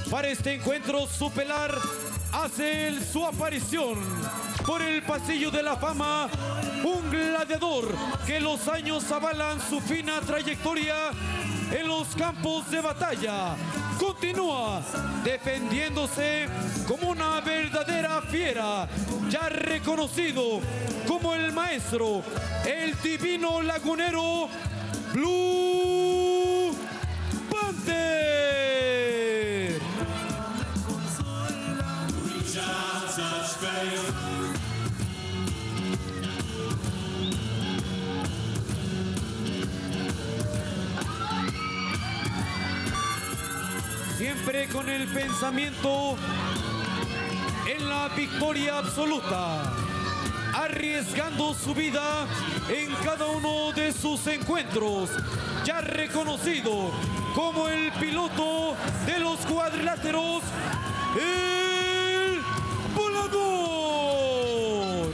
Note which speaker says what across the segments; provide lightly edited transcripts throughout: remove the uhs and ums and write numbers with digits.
Speaker 1: Para este encuentro, su pelar hace su aparición por el pasillo de la fama, un gladiador que los años avalan su fina trayectoria en los campos de batalla. Continúa defendiéndose como una verdadera fiera, ya reconocido como el maestro, el divino lagunero Blue Panther. Siempre con el pensamiento en la victoria absoluta, arriesgando su vida en cada uno de sus encuentros, ya reconocido como el piloto de los cuadriláteros, el volador.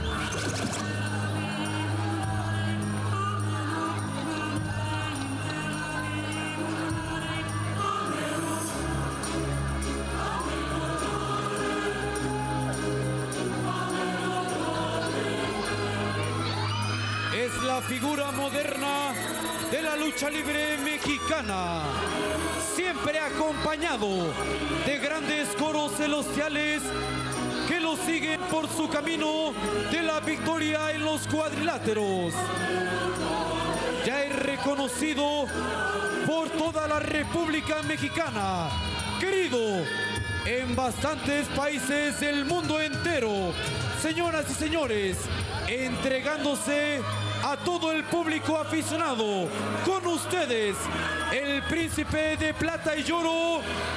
Speaker 1: Es la figura moderna de la lucha libre mexicana, siempre acompañado de grandes coros celestiales que lo siguen por su camino de la victoria en los cuadriláteros. Ya es reconocido por toda la República Mexicana, querido en bastantes países del mundo entero. Señoras y señores, entregándose a todo el público aficionado, con ustedes, el príncipe de plata y oro,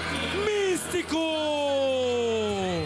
Speaker 1: Místico.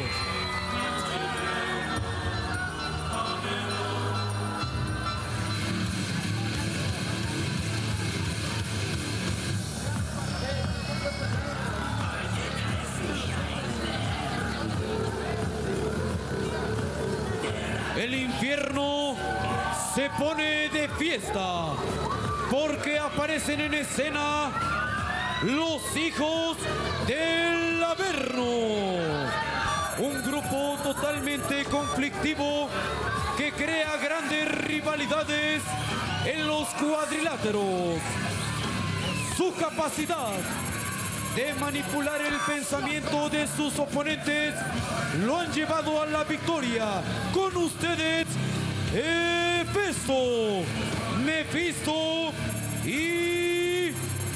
Speaker 1: El infierno se pone de fiesta porque aparecen en escena los hijos del Averno, un grupo totalmente conflictivo que crea grandes rivalidades en los cuadriláteros. Su capacidad de manipular el pensamiento de sus oponentes lo han llevado a la victoria. Con ustedes, Hefesto, Mefisto y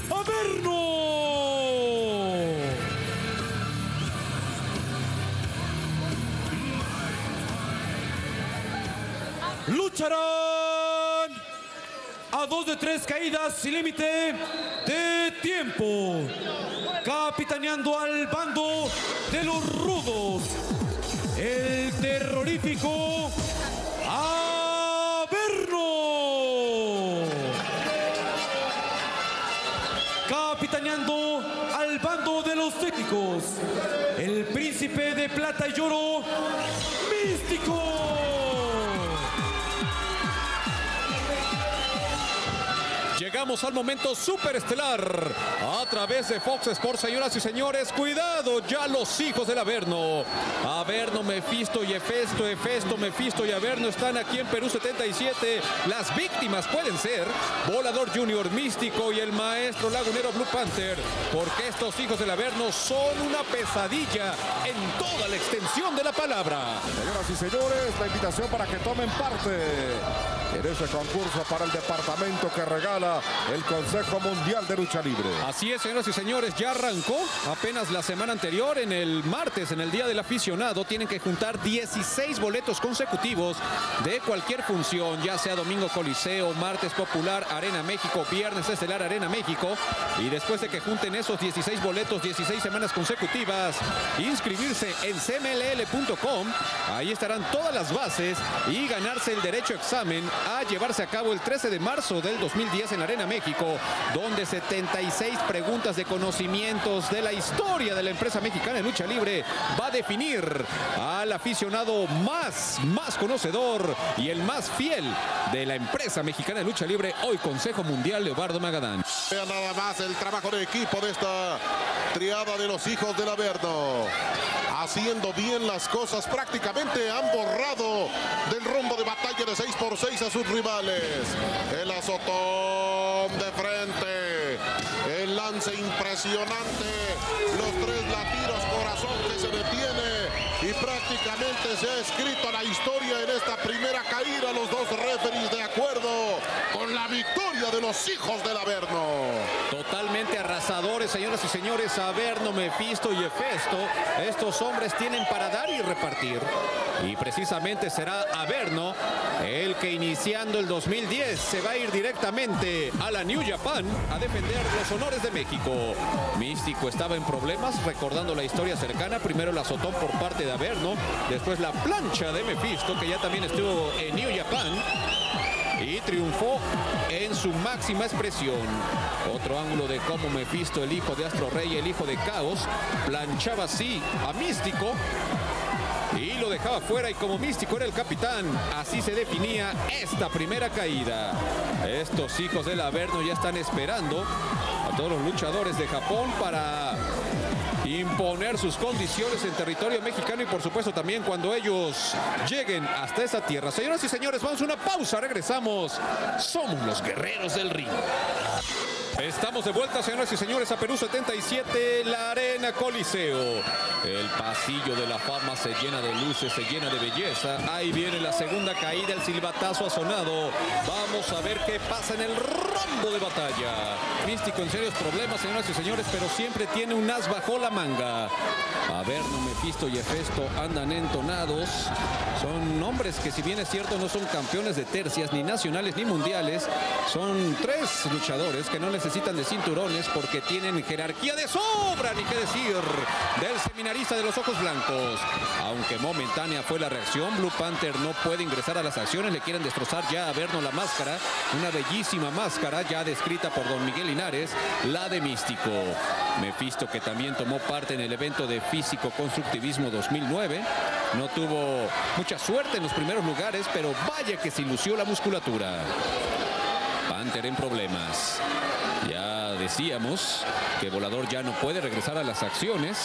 Speaker 1: Averno. Lucharán a 2 de 3 caídas sin límite de tiempo, capitaneando al bando de los rudos, el terrorífico Averno. Capitaneando al bando de los técnicos, el príncipe de plata y oro, Místico.
Speaker 2: Llegamos al momento superestelar a través de Fox Sports, señoras y señores. Cuidado, ya los hijos del Averno. Averno, Mefisto y Hefesto. Hefesto, Mefisto y Averno están aquí en Perú 77. Las víctimas pueden ser Volador Junior, Místico y el maestro lagunero Blue Panther, porque estos hijos del Averno son una pesadilla en toda la extensión de la palabra.
Speaker 3: Señoras y señores, la invitación para que tomen parte en este concurso para el departamento que regala el Consejo Mundial de Lucha Libre.
Speaker 2: Así es, señoras y señores, ya arrancó apenas la semana anterior, en el martes, en el Día del Aficionado. Tienen que juntar 16 boletos consecutivos de cualquier función, ya sea domingo Coliseo, martes Popular, Arena México, viernes Estelar, Arena México. Y después de que junten esos 16 boletos, 16 semanas consecutivas, inscribirse en cmll.com. Ahí estarán todas las bases y ganarse el derecho a examen a llevarse a cabo el 13 de marzo del 2010 en Arena México, donde 76 preguntas de conocimientos de la historia de la empresa mexicana de lucha libre va a definir al aficionado más conocedor y el más fiel de la empresa mexicana de lucha libre, hoy Consejo Mundial, Leobardo Magadán.
Speaker 4: Vean nada más el trabajo de equipo de esta triada de los hijos del Averno. Haciendo bien las cosas, prácticamente han borrado del rumbo de batalla de 6x6 a sus rivales. El azotón de frente, el lance impresionante, los 3 latidos corazón que se detiene y prácticamente se ha escrito la historia en esta primera caída. Los 2 referees de acuerdo con la victoria de los hijos del Averno.
Speaker 2: Totalmente arrasadores, señoras y señores, Averno, Mephisto y Hefesto. Estos hombres tienen para dar y repartir. Y precisamente será Averno el que iniciando el 2010 se va a ir directamente a la New Japan a defender los honores de México. Místico estaba en problemas, recordando la historia cercana. Primero el azotón por parte de Averno, después la plancha de Mephisto, que ya también estuvo en New Japan y triunfó en su máxima expresión. Otro ángulo de cómo Mephisto, el hijo de Astro Rey, el hijo de Caos, planchaba así a Místico y lo dejaba fuera, y como Místico era el capitán, así se definía esta primera caída. Estos hijos del Averno ya están esperando a todos los luchadores de Japón para imponer sus condiciones en territorio mexicano, y por supuesto también cuando ellos lleguen hasta esa tierra. Señoras y señores, vamos a una pausa, regresamos. Somos los guerreros del ring. Estamos de vuelta, señoras y señores, a Perú 77, la Arena Coliseo. El pasillo de la fama se llena de luces, se llena de belleza. Ahí viene la segunda caída, el silbatazo ha sonado. Vamos a ver qué pasa en el rombo de batalla. Místico en serios problemas, señoras y señores, pero siempre tiene un as bajo la manga. Averno, Mephisto y Hefesto andan entonados. Son hombres que, si bien es cierto, no son campeones de tercias, ni nacionales ni mundiales. Son 3 luchadores que no necesitan de cinturones porque tienen jerarquía de sobra, ni qué decir del seminarista de los ojos blancos. Aunque momentánea fue la reacción, Blue Panther no puede ingresar a las acciones. Le quieren destrozar ya a Averno la máscara, una bellísima máscara ya descrita por don Miguel Linares, la de Místico. Mephisto, que también tomó parte en el evento de físico constructivismo 2009, no tuvo mucha suerte en los primeros lugares, pero vaya que se lució la musculatura. Panther en problemas. Ya decíamos que Volador ya no puede regresar a las acciones.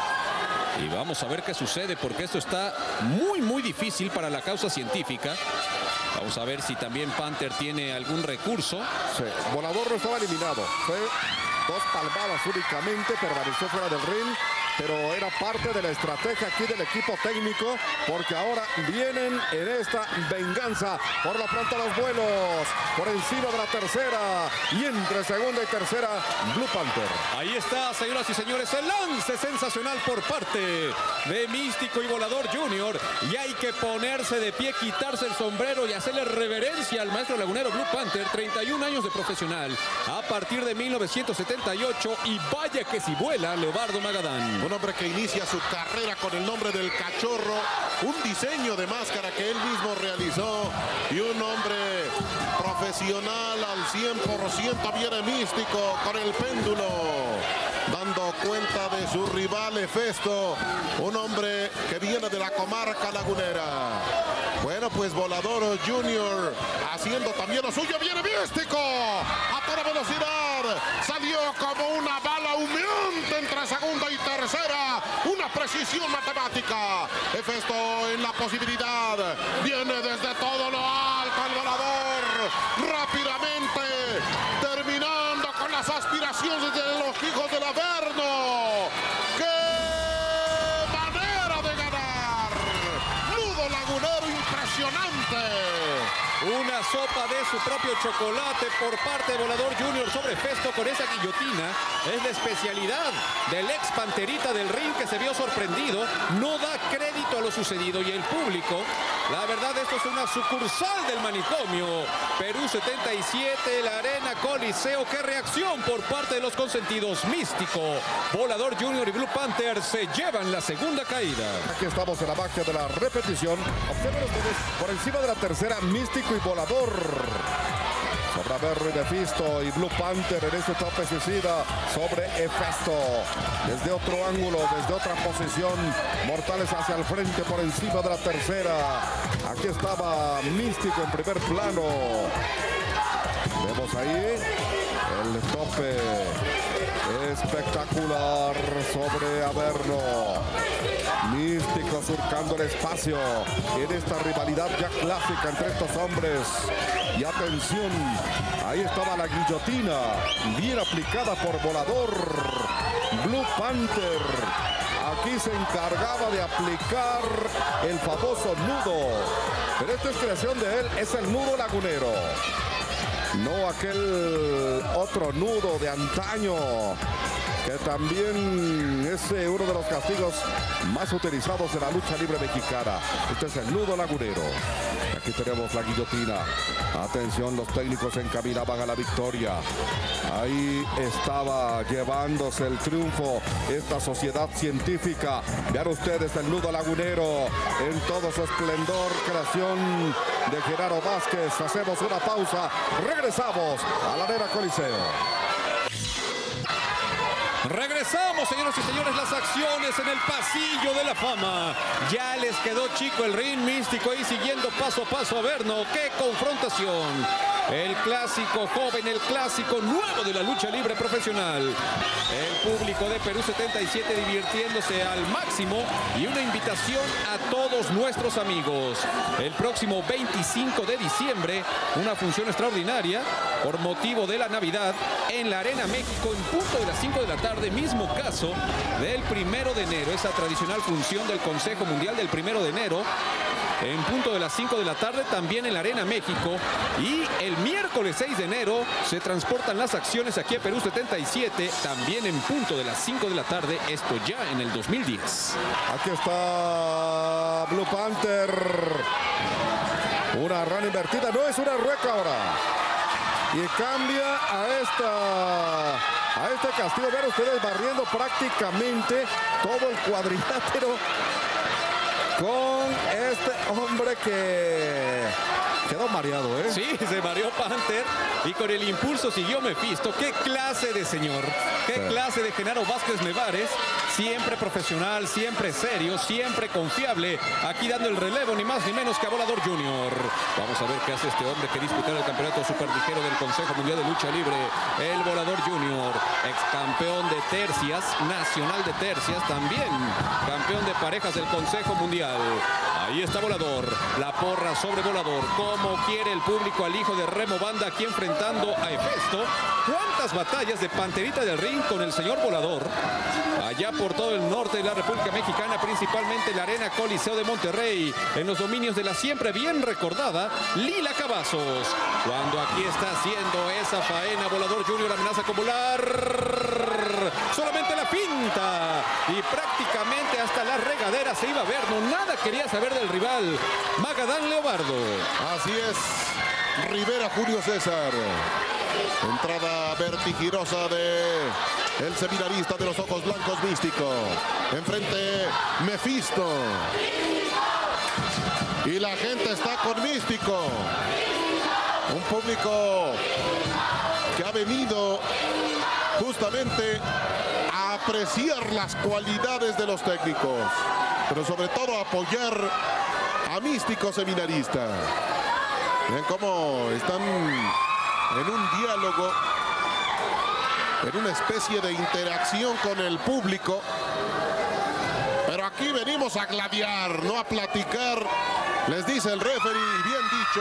Speaker 2: Y vamos a ver qué sucede, porque esto está muy difícil para la causa científica. Vamos a ver si también Panther tiene algún recurso.
Speaker 3: Sí, Volador no estaba eliminado. Fue 2 palmadas únicamente, permaneció fuera del ring. Pero era parte de la estrategia aquí del equipo técnico, porque ahora vienen en esta venganza. Por lo pronto los vuelos por encima de la tercera, y entre segunda y tercera Blue Panther.
Speaker 2: Ahí está, señoras y señores, el lance sensacional por parte de Místico y Volador Junior. Y hay que ponerse de pie, quitarse el sombrero y hacerle reverencia al maestro lagunero Blue Panther. 31 años de profesional a partir de 1978, y vaya que si vuela Leobardo Magadán.
Speaker 4: Un hombre que inicia su carrera con el nombre del Cachorro, un diseño de máscara que él mismo realizó, y un hombre profesional al 100%. Viene Místico con el péndulo, dando cuenta de su rival Hefesto, un hombre que viene de la comarca lagunera. Bueno, pues Volador Junior haciendo también lo suyo. Viene Místico a toda velocidad, salió como una bala humeante entre segunda y tercera, una precisión matemática. Hefesto en la posibilidad, viene desde todo lo alto el Volador, rápidamente terminando con las aspiraciones de los hijos del Averno. ¡Qué manera de ganar! Nudo lagunero impresionante.
Speaker 2: Una sopa de su propio chocolate por parte de Volador Junior sobre Hefesto con esa guillotina. Es la especialidad del ex panterita del ring, que se vio sorprendido. No da crédito a lo sucedido, y el público, la verdad, esto es una sucursal del manicomio. Perú 77, la Arena Coliseo. ¡Qué reacción por parte de los consentidos! Místico, Volador Junior y Blue Panther se llevan la segunda caída.
Speaker 3: Aquí estamos en la magia de la repetición. Observen ustedes, por encima de la tercera, Místico y Volador. Sobre Averno y Mephisto, y Blue Panther en este tope suicida sobre Hefesto. Desde otro ángulo, desde otra posición, mortales hacia el frente por encima de la tercera. Aquí estaba Místico en primer plano. Vemos ahí El tope espectacular sobre Averno. Místico surcando el espacio en esta rivalidad ya clásica entre estos hombres. Y atención, ahí estaba la guillotina, bien aplicada por Volador. Blue Panther aquí se encargaba de aplicar el famoso nudo. Pero esta es creación de él, es el nudo lagunero. No aquel otro nudo de antaño, que también es uno de los castigos más utilizados en la lucha libre mexicana. Este es el nudo lagunero. Aquí tenemos la guillotina. Atención, los técnicos encaminaban a la victoria. Ahí estaba llevándose el triunfo esta sociedad científica. Vean ustedes el nudo lagunero en todo su esplendor, creación de Genaro Vázquez. Hacemos una pausa, regresamos a la Arena Coliseo.
Speaker 2: Regresamos, señoras y señores, las acciones en el pasillo de la fama. Ya les quedó chico el ring. Místico ahí siguiendo paso a paso a Averno. ¡Qué confrontación! El clásico joven, el clásico nuevo de la lucha libre profesional. El público de Perú 77 divirtiéndose al máximo y una invitación a todos nuestros amigos. El próximo 25 de diciembre, una función extraordinaria por motivo de la Navidad en la Arena México en punto de las 5 de la tarde, mismo caso del 1 de enero, esa tradicional función del Consejo Mundial del 1 de enero. En punto de las 5 de la tarde también en la Arena México. Y el miércoles 6 de enero se transportan las acciones aquí a Perú 77, también en punto de las 5 de la tarde, esto ya en el 2010.
Speaker 3: Aquí está Blue Panther. Una rana invertida, no es una rueca ahora. Y cambia a este castigo. Vean ustedes barriendo prácticamente todo el cuadrilátero con este hombre que quedó mareado, ¿eh?
Speaker 2: Sí, se mareó Panther y con el impulso siguió Mephisto. ¡Qué clase de señor! ¡Qué clase de Genaro Vázquez Nevares! Siempre profesional, siempre serio, siempre confiable. Aquí dando el relevo, ni más ni menos que a Volador Junior. Vamos a ver qué hace este hombre que disputará el campeonato superligero del Consejo Mundial de Lucha Libre. El Volador Junior, ex campeón de tercias, nacional de tercias, también campeón de parejas del Consejo Mundial. Ahí está Volador, la porra sobre Volador. ¿Cómo quiere el público al hijo de Remo Banda aquí enfrentando a Hefesto? ¿Cuántas batallas de Panterita del Ring con el señor Volador? Allá por todo el norte de la República Mexicana, principalmente la Arena Coliseo de Monterrey, en los dominios de la siempre bien recordada Lila Cavazos. Cuando aquí está haciendo esa faena, Volador Junior amenaza con volar. Solamente la pinta. Y prácticamente hasta la regadera se iba a ver. No, nada quería saber del rival, Magadán Leobardo.
Speaker 4: Así es, Rivera Julio César. Entrada vertiginosa de el seminarista de los ojos blancos Místico. Enfrente Mephisto. Y la gente está con Místico. Un público que ha venido justamente a apreciar las cualidades de los técnicos, pero sobre todo a apoyar a Místico Seminarista. Ven cómo están en un diálogo, en una especie de interacción con el público. Pero aquí venimos a gladiar, no a platicar, les dice el referee, bien dicho.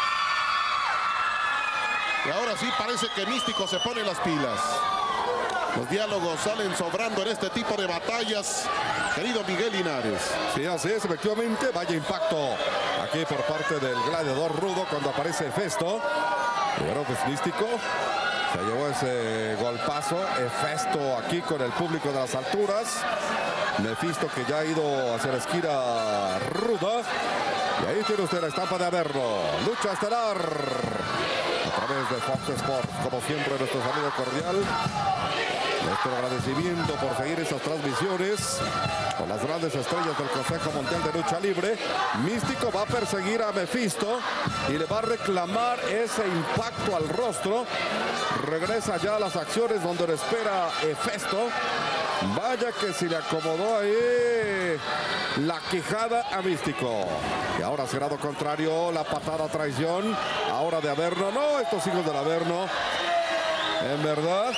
Speaker 4: Y ahora sí parece que Místico se pone las pilas. Los diálogos salen sobrando en este tipo de batallas, querido Miguel Linares.
Speaker 3: Sí, así es, efectivamente. Vaya impacto aquí por parte del gladiador rudo cuando aparece Hefesto. Pero pues Místico se llevó ese golpazo. Hefesto aquí con el público de las alturas. Mephisto que ya ha ido hacia la esquina ruda. Y ahí tiene usted la estampa de Averno. Lucha estelar a través de Fox Sports. Como siempre, nuestro saludo cordial. Nuestro agradecimiento por seguir esas transmisiones con las grandes estrellas del Consejo Mundial de Lucha Libre. Místico va a perseguir a Mephisto y le va a reclamar ese impacto al rostro. Regresa ya a las acciones donde le espera Hefesto. Vaya que si le acomodó ahí la quijada a Místico. Y ahora hacia el lado contrario, la patada traición. Ahora de Averno. No, estos hijos del Averno. En verdad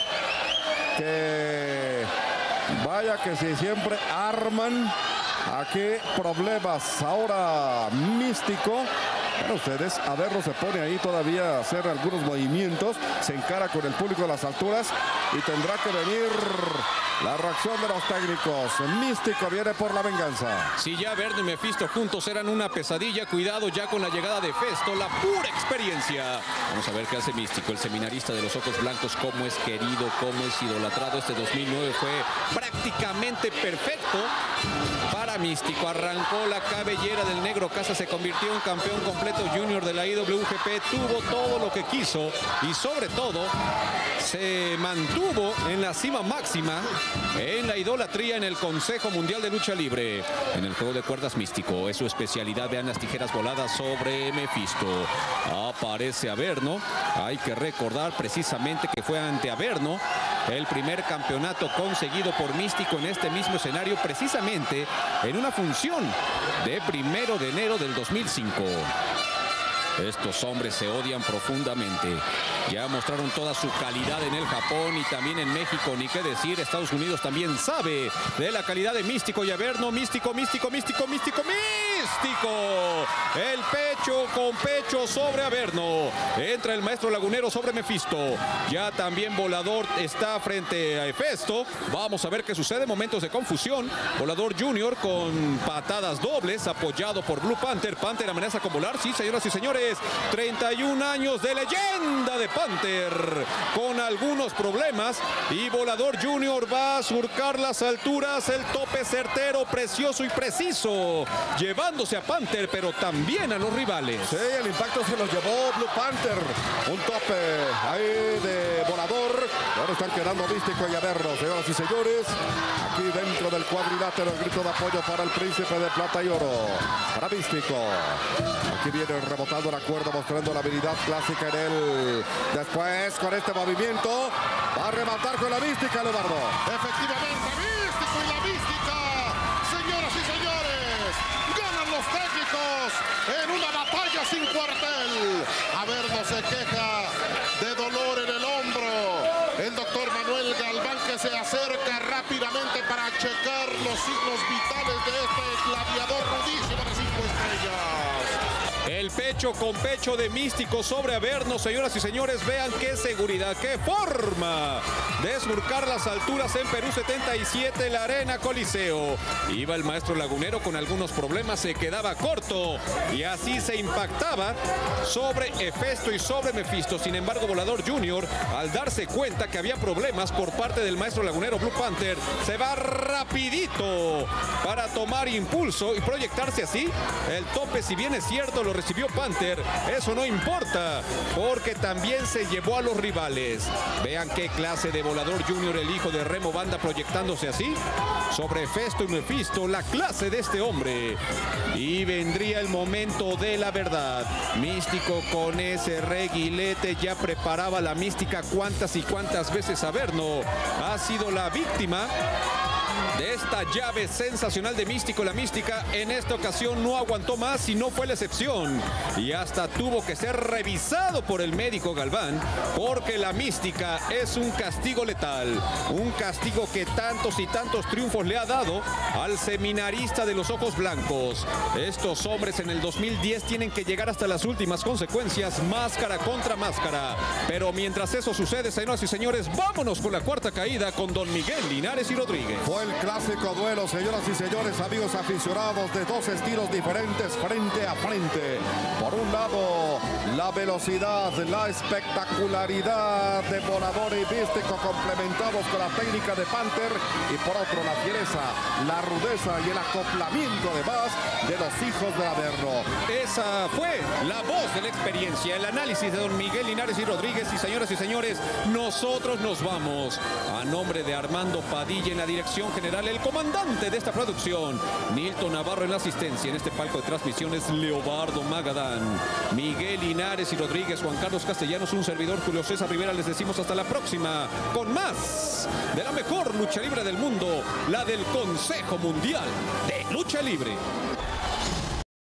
Speaker 3: que vaya que si siempre arman aquí problemas. Ahora Místico. Bueno, ustedes, a verlo, se pone ahí todavía a hacer algunos movimientos, se encara con el público de las alturas y tendrá que venir la reacción de los técnicos. Místico viene por la venganza.
Speaker 2: Si ya Averno y Mephisto juntos eran una pesadilla, cuidado ya con la llegada de Festo, la pura experiencia. Vamos a ver qué hace Místico, el seminarista de los ojos blancos, cómo es querido, cómo es idolatrado. Este 2009 fue prácticamente perfecto para Místico. Arrancó la cabellera del Negro Casa, se convirtió en campeón completo junior de la IWGP, tuvo todo lo que quiso y sobre todo se mantuvo en la cima máxima en la idolatría en el Consejo Mundial de Lucha Libre. En el juego de cuerdas Místico es su especialidad. Vean las tijeras voladas sobre Mephisto. Aparece Averno. Hay que recordar precisamente que fue ante Averno el primer campeonato conseguido por Místico en este mismo escenario, precisamente en una función de 1 de enero del 2005. Estos hombres se odian profundamente. Ya mostraron toda su calidad en el Japón y también en México. Ni qué decir, Estados Unidos también sabe de la calidad de Místico y Averno. Místico. El pecho con pecho sobre Averno. Entra el maestro lagunero sobre Mephisto. Ya también Volador está frente a Hefesto. Vamos a ver qué sucede. Momentos de confusión. Volador Junior con patadas dobles, apoyado por Blue Panther. Panther amenaza con volar. Sí, señoras y señores. 31 años de leyenda de Panther, con algunos problemas, y Volador Junior va a surcar las alturas. El tope certero, precioso y preciso, llevándose a Panther, pero también a los rivales.
Speaker 3: Sí, el impacto se lo llevó Blue Panther. Un tope ahí de Volador. Ahora están quedando Místico y Averno, señoras y señores. Aquí dentro del cuadrilátero, el grito de apoyo para el Príncipe de Plata y Oro. Para Místico. Aquí viene rebotando la cuerda, mostrando la habilidad clásica en él. Después, con este movimiento, va a rematar con la Mística, Leonardo.
Speaker 4: Efectivamente, Místico y la Mística. Señoras y señores, ganan los técnicos en una batalla sin cuartel. Averno se queja de dolor en el hombro. El doctor Manuel Galván, que se acerca rápidamente para checar los signos vitales de este gladiador rudísimo de 5 estrellas.
Speaker 2: El pecho con pecho de Místico sobre Averno, señoras y señores, vean qué seguridad, qué forma de surcar las alturas en Perú 77, la Arena Coliseo. Iba el maestro lagunero con algunos problemas, se quedaba corto y así se impactaba sobre Hefesto y sobre Mephisto. Sin embargo, Volador Junior, al darse cuenta que había problemas por parte del maestro lagunero Blue Panther, se va rapidito para tomar impulso y proyectarse así. El tope, si bien es cierto, lo recibió Panther, eso no importa, porque también se llevó a los rivales. Vean qué clase de Volador Junior, el hijo de Remo Banda, proyectándose así sobre Hefesto y Mephisto, la clase de este hombre. Y vendría el momento de la verdad. Místico con ese reguilete ya preparaba la mística. Cuántas y cuántas veces Averno ha sido la víctima de esta llave sensacional de Místico. La mística en esta ocasión no aguantó más y no fue la excepción. Y hasta tuvo que ser revisado por el médico Galván, porque la mística es un castigo letal. Un castigo que tantos y tantos triunfos le ha dado al seminarista de los ojos blancos. Estos hombres en el 2010 tienen que llegar hasta las últimas consecuencias, máscara contra máscara. Pero mientras eso sucede, señoras y señores, vámonos con la cuarta caída con Don Miguel Linares y Rodríguez.
Speaker 3: Fue el clásico duelo, señoras y señores, amigos aficionados, de dos estilos diferentes frente a frente. Por un lado, la velocidad, la espectacularidad de Volador y Místico, complementados con la técnica de Panther, y por otro, la fiereza, la rudeza y el acoplamiento además de los hijos de Averno.
Speaker 2: Esa fue la voz de la experiencia, el análisis de Don Miguel Linares y Rodríguez. Y señoras y señores, nosotros nos vamos. A nombre de Armando Padilla en la dirección general, el comandante de esta producción, Nilton Navarro en la asistencia, en este palco de transmisiones, Leobardo Magadán, Miguel Linares y Rodríguez, Juan Carlos Castellanos, un servidor, Julio César Rivera. Les decimos hasta la próxima con más de la mejor lucha libre del mundo, la del Consejo Mundial de Lucha Libre.